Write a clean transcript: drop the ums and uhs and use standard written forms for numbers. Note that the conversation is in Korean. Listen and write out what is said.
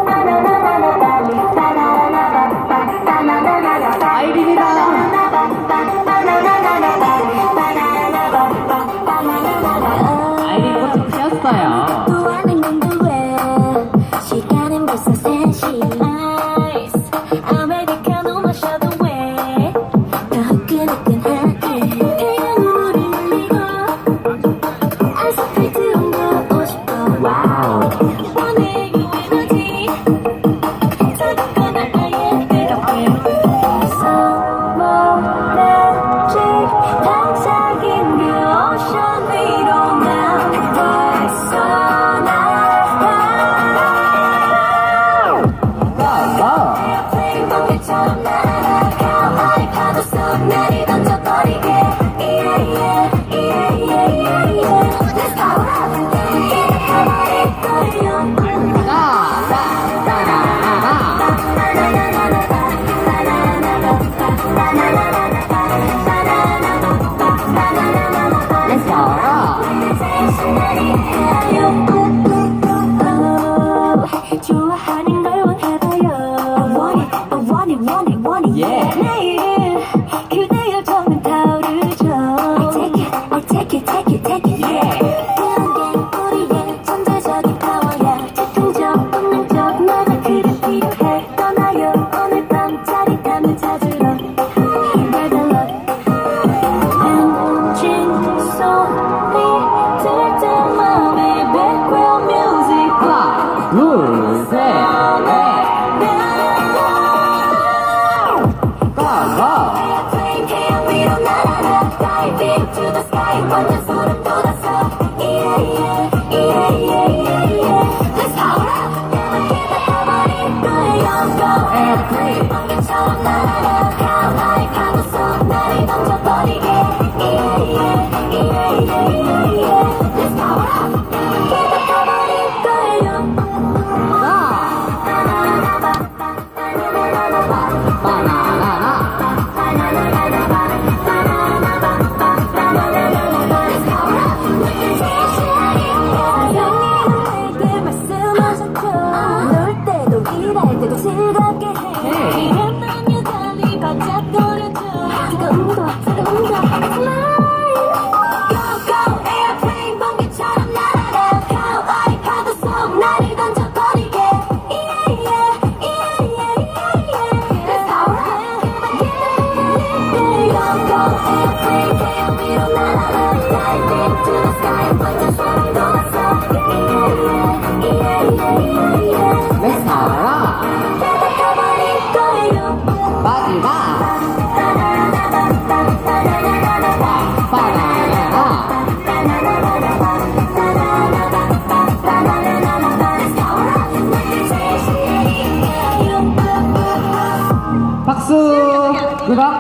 아이린이다. 아이린 꽃이 피었어요. 시간은 벌써 3시. 아메리카노 마셔도 왜 더 후끈후끈하게 태양으로 흘리고 아스팔트로 누워 싶어. 와우. 원해 요 에너지 차갑거나 아예 뜨겁게 서머레지 반짝인 그 오션 위로 난 벌써 에어플레인 날아가 아이파도 속 나를 던져버리게. Let's go. 기다려버릴 거예요. 좋아하는 걸 원해봐요. want it. Yeah. 내일은 그대 요정은 타오르죠. I take it. Yeah. 그런 게 우리의 전체적인 파워야. 즉흥적, 본능적, 너가 그게 필요해. 떠나요 오늘 밤 짜릿함을 찾으러. Good luck. 엔진 소리 들을 때만 background music. 하나, 둘, 셋, 넷. Airplane 태양 위로 날아가. Diving to the sky. 완전 소름 돋았어. Let's go. 기다려버릴 거예요. Go airplane. 번개처럼 날아가. 아이파도 속 나를 던져버리게. Let's go. 기다려버릴 거예요. 놀 때도 일할 때도 즐겁게 해. 이런 넌 여전히 반짝거려줘. 뜨거운 거 Go airplane 번개처럼 날아가. 아이파도 속 나를 던져버리게. Let's go. Go airplane 태양 위로 날아가. Diving to the sky 완전 소름 돋았어. Let's go. 기다려버릴 거예요. 마지막. 박수. 그가